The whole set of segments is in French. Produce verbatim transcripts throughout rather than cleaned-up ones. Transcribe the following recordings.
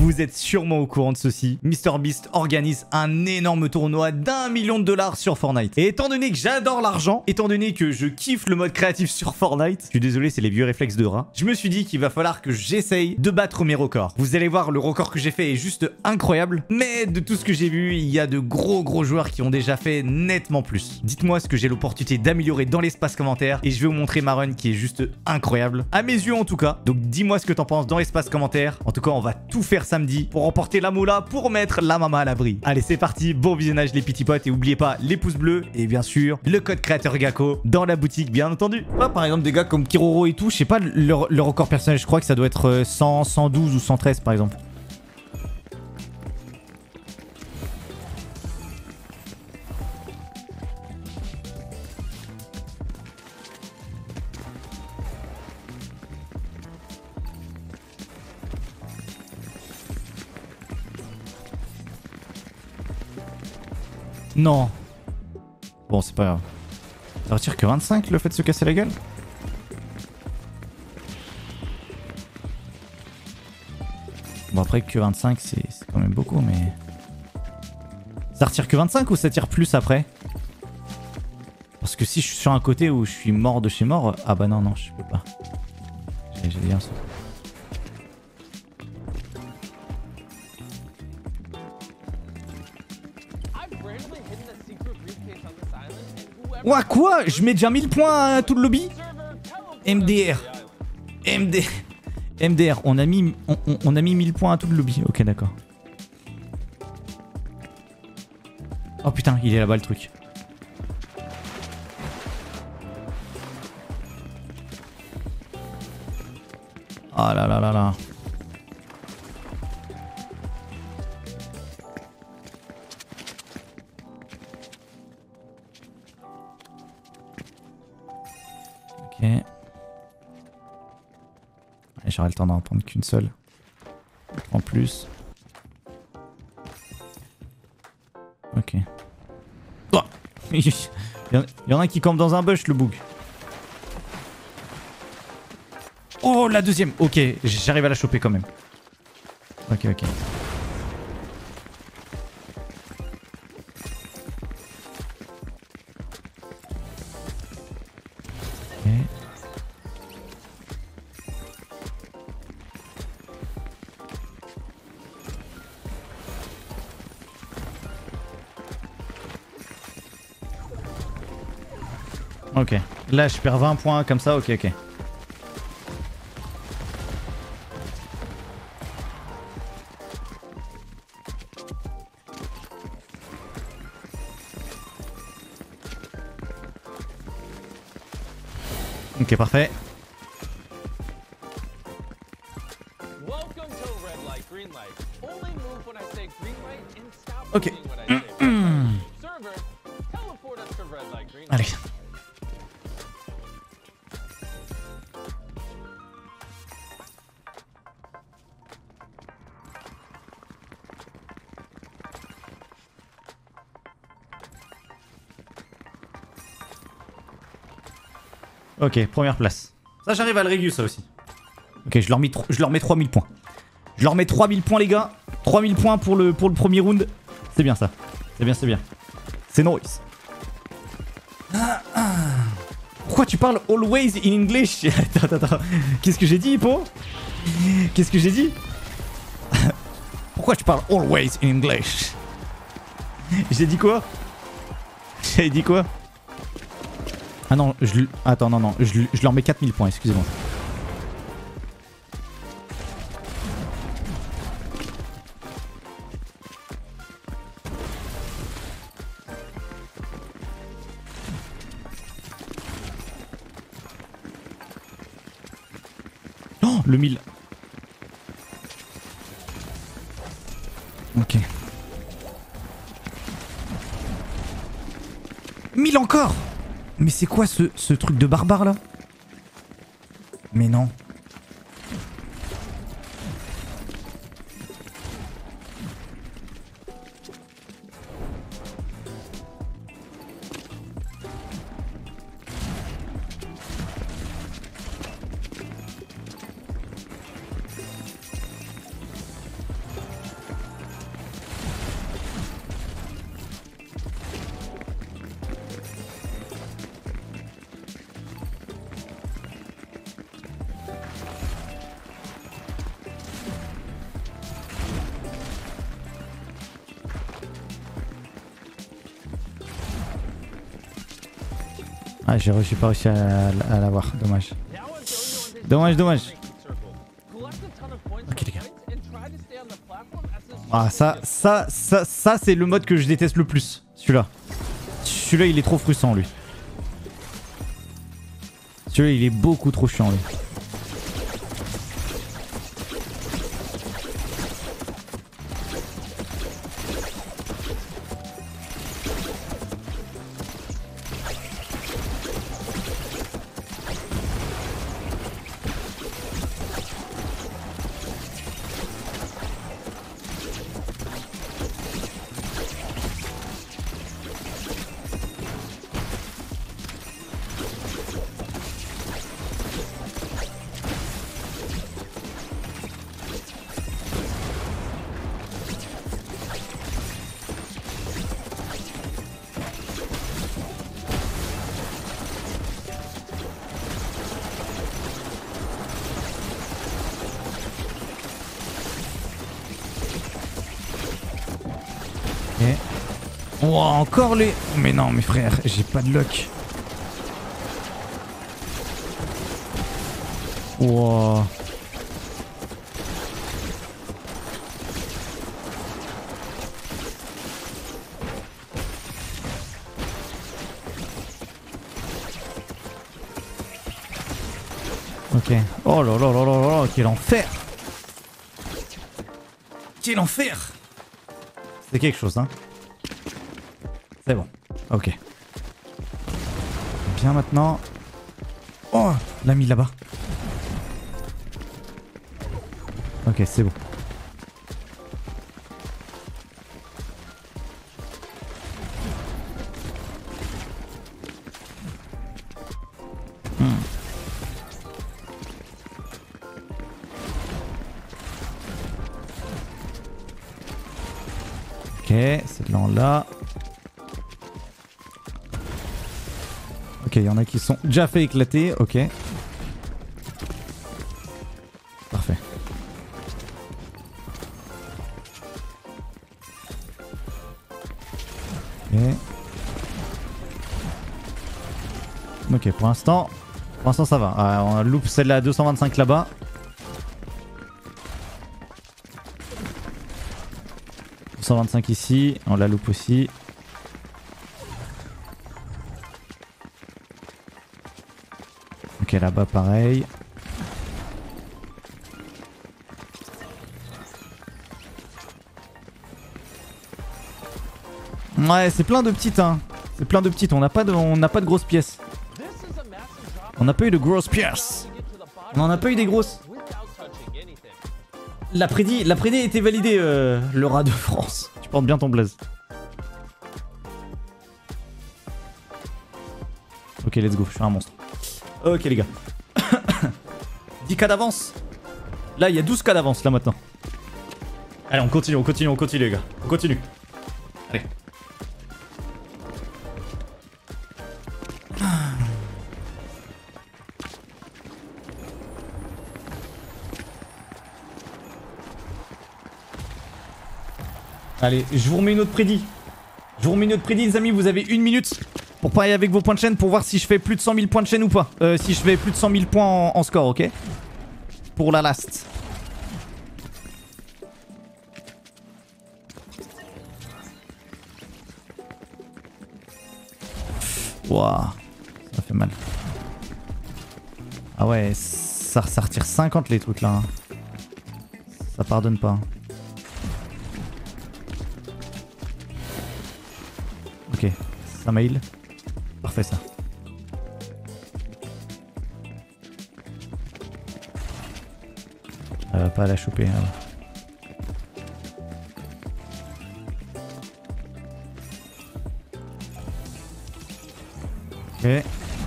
Vous êtes sûrement au courant de ceci. MrBeast organise un énorme tournoi d'un million de dollars sur Fortnite. Et étant donné que j'adore l'argent, étant donné que je kiffe le mode créatif sur Fortnite, je suis désolé, c'est les vieux réflexes de rat, je me suis dit qu'il va falloir que j'essaye de battre mes records. Vous allez voir, le record que j'ai fait est juste incroyable. Mais de tout ce que j'ai vu, il y a de gros gros joueurs qui ont déjà fait nettement plus. Dites-moi ce que j'ai l'opportunité d'améliorer dans l'espace commentaire et je vais vous montrer ma run qui est juste incroyable. À mes yeux en tout cas. Donc dis-moi ce que t'en penses dans l'espace commentaire. En tout cas, on va tout faire samedi pour remporter la moula, pour mettre la maman à l'abri. Allez, c'est parti. Bon visionnage les petits potes et n'oubliez pas les pouces bleus et bien sûr le code créateur Gako dans la boutique bien entendu. Ah, par exemple des gars comme Kiroro et tout, je sais pas leur, leur record personnel, je crois que ça doit être cent, cent douze ou cent treize par exemple. Non. Bon, c'est pas grave. Ça retire que vingt-cinq le fait de se casser la gueule. Bon, après que vingt-cinq, c'est quand même beaucoup, mais... Ça retire que vingt-cinq ou ça tire plus après? Parce que si je suis sur un côté où je suis mort de chez mort... Ah bah non, non, je peux pas. J'ai dit un saut. Ouah, quoi? Je mets déjà mille points à tout le lobby? M D R. M D... M D R, on a mis, on, on, on a mis mille points à tout le lobby. Ok, d'accord. Oh putain, il est là-bas le truc. Oh là là là là. Ok. J'aurai le temps d'en prendre qu'une seule. En plus. Ok. Oh il y en a qui campe dans un bush, le bug. Oh, la deuxième. Ok, j'arrive à la choper quand même. Ok, ok. Ok, là je perds vingt points comme ça, ok ok. Ok, parfait. Ok. Allez. Ok, première place. Ça, j'arrive à le régler, ça aussi. Ok, je leur, mets je leur mets trois mille points. Je leur mets trois mille points, les gars. trois mille points pour le, pour le premier round. C'est bien, ça. C'est bien, c'est bien. C'est nice. Ah, ah. Pourquoi tu parles always in English? Attends, attends, attends. Qu'est-ce que j'ai dit, Hippo? Qu'est-ce que j'ai dit? Pourquoi tu parles always in English? J'ai dit quoi? J'ai dit quoi? Ah non, je... Attends, non, non. Je, je leur mets quatre mille points, excusez-moi. Oh, le mille. Ok. mille encore! Mais c'est quoi ce, ce truc de barbare là? Mais non. Ah, j'ai réussi pas réussi à, à l'avoir. Dommage. Dommage, dommage. Ok, les gars. Ah, ça, ça, ça, ça, c'est le mode que je déteste le plus. Celui-là. Celui-là, il est trop frustrant, lui. Celui-là, il est beaucoup trop chiant, lui. Oh, encore les... Mais non, mes frères, j'ai pas de luck. Wow. Ok. Oh là là là là là, quel enfer. Quel enfer. C'est quelque chose, hein. C'est bon. Ok. Bien maintenant. Oh, l'a mis là-bas. Ok, c'est bon. Hmm. Ok, c'est de là. Ok, il y en a qui sont déjà fait éclater. Ok. Parfait. Ok. Ok, pour l'instant, pour l'instant ça va. Ah, on loupe celle-là à deux cent vingt-cinq là-bas. deux cent vingt-cinq ici, on la loupe aussi. Ok, là-bas pareil. Ouais, c'est plein de petites, hein. C'est plein de petites. On n'a pas de, on n'a pas de grosses pièces. On n'a pas eu de grosses pièces. On n'en a pas eu des grosses. La prédit, la prédit a été validée, euh, le rat de France. Tu portes bien ton blaze. Ok, let's go. Je suis un monstre. Ok, les gars. dix K d'avance. Là, il y a douze K d'avance, là, maintenant. Allez, on continue, on continue, on continue, les gars. On continue. Allez. Allez, je vous remets une autre prédit. Je vous remets une autre prédit, les amis. Vous avez une minute pour parier avec vos points de chaîne pour voir si je fais plus de cent mille points de chaîne ou pas. Euh, si je fais plus de cent mille points en, en score, ok? Pour la last. Waouh, ça fait mal. Ah ouais, ça, ça retire cinquante les trucs là. Hein. Ça pardonne pas. Ok, ça mail. Parfait ça. Elle va pas la choper. Hein. Ok.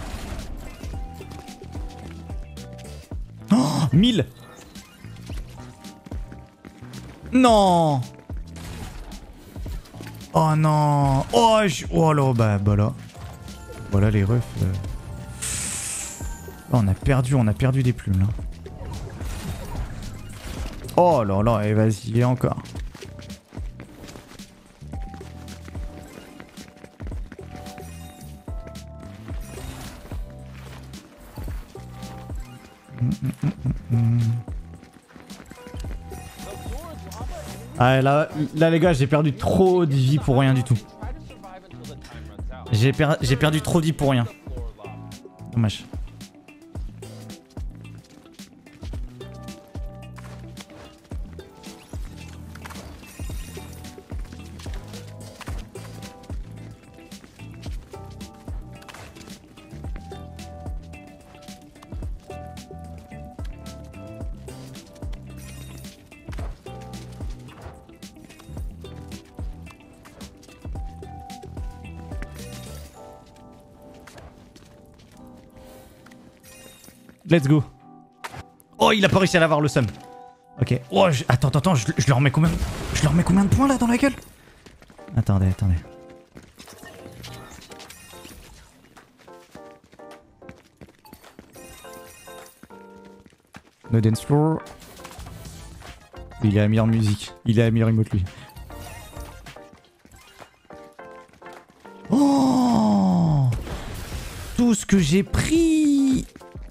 Oh, mille. Non. Oh non. Oh, je... oh là, bah, bah là. Voilà les refs. Euh... Oh, on a perdu, on a perdu des plumes là. Oh là là, et vas-y, et encore. Ah, là, là, les gars, j'ai perdu trop de vie pour rien du tout. J'ai per j'ai perdu trop de vie pour rien. Dommage. Let's go. Oh, il a pas réussi à l'avoir le seum. Ok. Oh, je... attends, attends, attends, je, je leur mets combien... Je leur mets combien de points là dans la gueule? Attendez, attendez. No dance floor. Il est à meilleure musique. Il est à meilleure emote lui. Oh, tout ce que j'ai pris.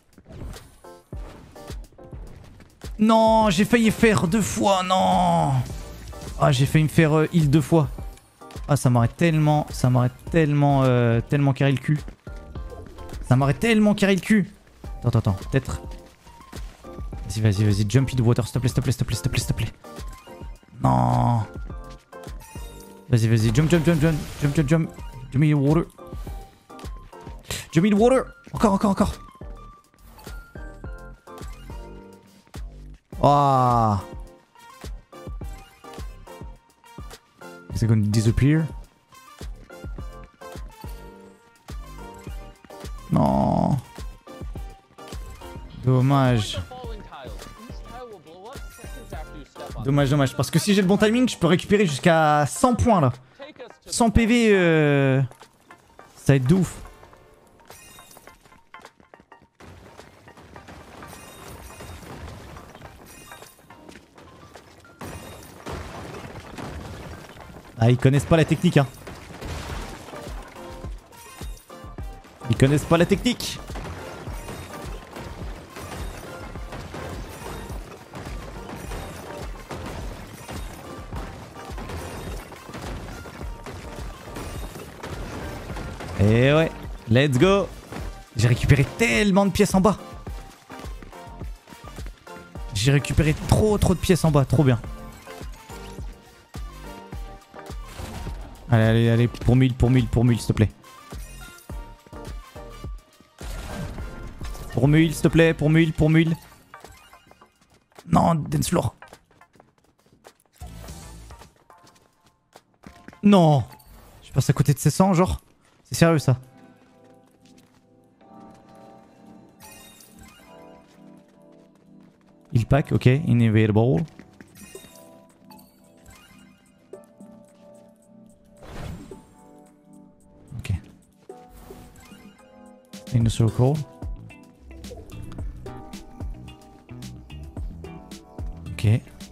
Non, j'ai failli faire deux fois, non. Ah, j'ai failli me faire euh, heal deux fois. Ah, ça m'aurait tellement, ça m'aurait tellement, euh, tellement carré le cul. Ça m'aurait tellement carré le cul. Attends, attends, attends, peut-être. Vas-y, vas-y, vas-y, jump in the water, s'il te plaît, s'il te plaît, s'il te plaît, s'il te plaît, s'il te plaît. Non. Vas-y, vas-y, jump, jump, jump, jump, jump, jump, jump. Jump in the water. Jump in the water. Encore, encore, encore. Ah. Is it going to disappear? Non. Dommage. Dommage, dommage. Parce que si j'ai le bon timing, je peux récupérer jusqu'à cent points là. cent P V, euh... ça va être de ouf. Ah, ils connaissent pas la technique, hein. Ils connaissent pas la technique. Et ouais, let's go. J'ai récupéré tellement de pièces en bas. J'ai récupéré trop trop de pièces en bas, trop bien. Allez, allez, allez, pour mille, pour mille, pour mille, s'il te plaît. Pour mille, s'il te plaît, pour mille, pour mille. Non, dance floor. Non. Je passe à côté de ses cent, genre. C'est sérieux, ça. Il pack, ok, inevitable. In the circle. Ok.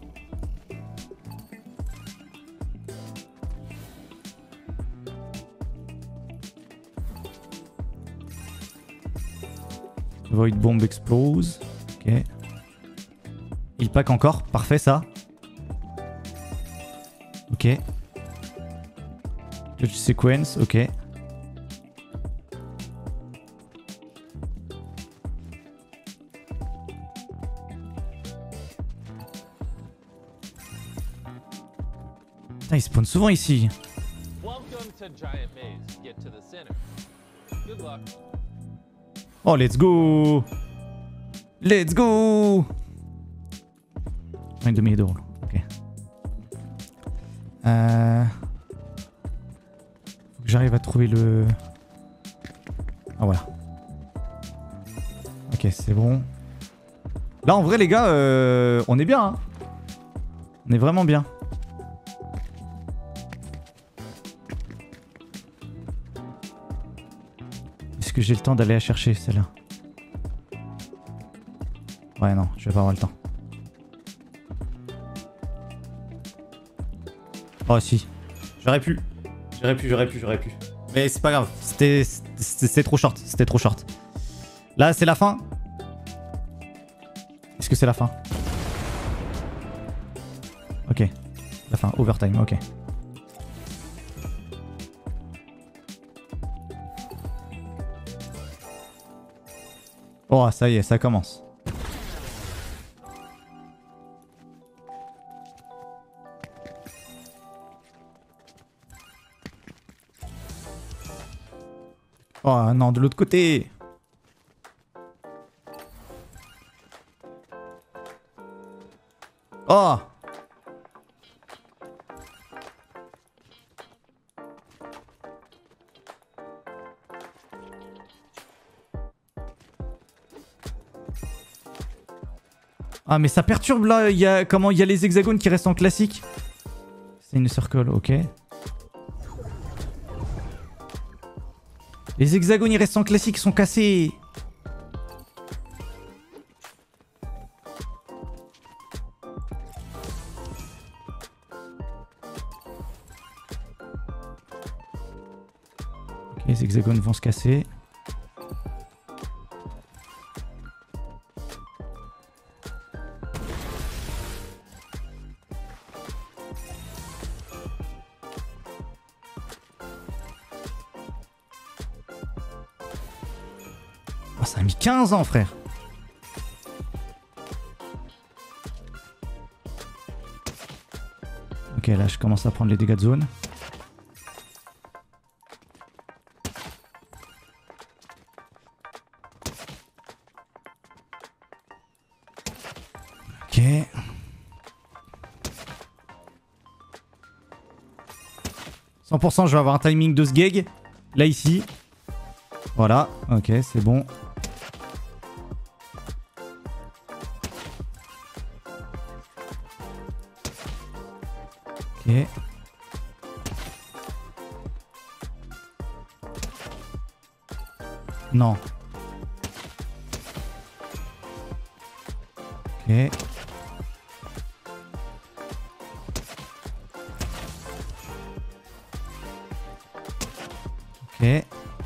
Void bomb explose. Ok. Il pack encore. Parfait ça. Ok. Touch sequence. Ok. Putain, il spawn souvent ici. Oh, let's go. Let's go. In the middle. Ok. Euh... Faut que j'arrive à trouver le... Ah, voilà. Ok, c'est bon. Là, en vrai, les gars, euh, on est bien. Hein. On est vraiment bien. Est-ce que j'ai le temps d'aller la chercher, celle-là? Ouais, non, je vais pas avoir le temps. Oh, si. J'aurais pu. J'aurais pu, j'aurais pu, j'aurais pu. Mais c'est pas grave. C'était trop short. C'était trop short. Là, c'est la fin. que c'est la fin? Ok. La fin, overtime, ok. Oh, ça y est, ça commence. Oh non, de l'autre côté. Oh. Ah mais ça perturbe là, il y a comment il y a les hexagones qui restent en classique. C'est une circle, ok. Les hexagones ils restent en classique, ils sont cassés. Ok, les hexagones vont se casser. Oh, ça a mis quinze ans, frère. Ok, là, je commence à prendre les dégâts de zone. Ok. cent pour cent, je vais avoir un timing de sgeg. Là, ici. Voilà. Ok, c'est bon. Ok. Non. Ok. Ok.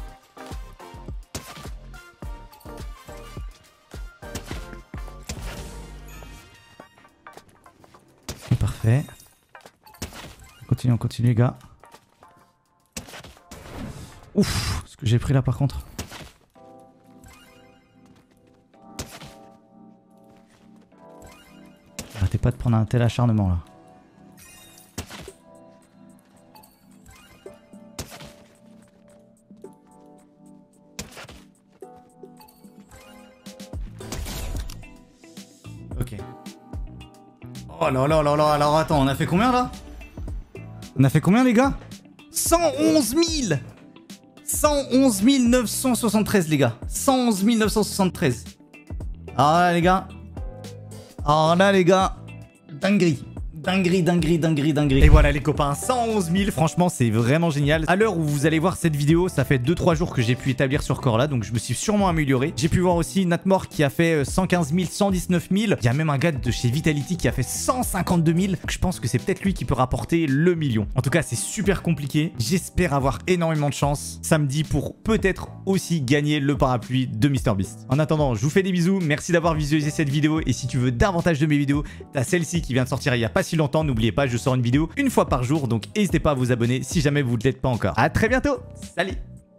Ok, parfait. On continue, on continue, les gars. Ouf, ce que j'ai pris là par contre. Arrêtez pas de prendre un tel acharnement là. Ok. Oh là là là là, alors attends, on a fait combien là? On a fait combien les gars? cent onze mille cent onze mille neuf cent soixante-treize les gars. cent onze mille neuf cent soixante-treize. Alors là les gars. Alors là les gars. Dinguerie. Dinguerie, dinguerie, dinguerie, dinguerie. Et voilà les copains, cent onze mille, franchement c'est vraiment génial. À l'heure où vous allez voir cette vidéo, ça fait deux trois jours que j'ai pu établir ce record là, donc je me suis sûrement amélioré. J'ai pu voir aussi Natmore qui a fait cent quinze mille, cent dix-neuf mille. Il y a même un gars de chez Vitality qui a fait cent cinquante-deux mille. Je pense que c'est peut-être lui qui peut rapporter le million. En tout cas c'est super compliqué. J'espère avoir énormément de chance samedi pour peut-être aussi gagner le parapluie de MrBeast. En attendant, je vous fais des bisous, merci d'avoir visualisé cette vidéo. Et si tu veux davantage de mes vidéos, t'as celle-ci qui vient de sortir il y a pas si longtemps. N'oubliez pas, je sors une vidéo une fois par jour, donc n'hésitez pas à vous abonner si jamais vous ne l'êtes pas encore. À très bientôt, salut!